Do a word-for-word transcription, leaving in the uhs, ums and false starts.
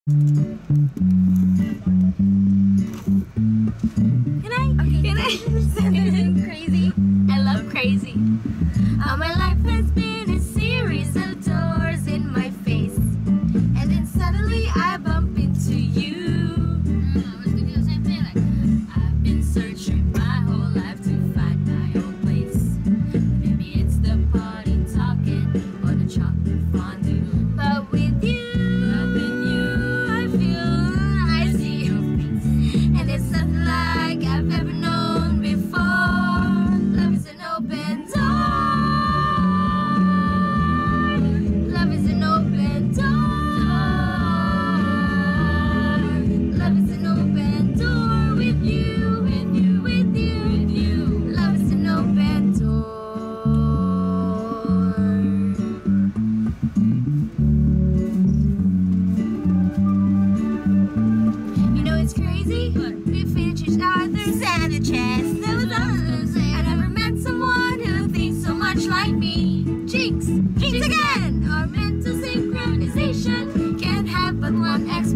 Can I? Okay. Can I? Something crazy. I love crazy. All my life has been a series of doors in my face, and then suddenly I bump into you. I was gonna do the same thing. Like I've been searching my whole life to find my own place. Maybe it's the party talking or the chocolate fondue, but with you, loving you, I feel I see your face, and it's nothing like I've ever known before. Love is an open door. Love is an open door. Love is an open door with you, with you, with you, with you. Love is an open door. You know it's crazy. We finish each other's sandwiches. That was others. I never met someone who thinks so much like me. Jinx, jinx again. Our mental synchronization can't have but one X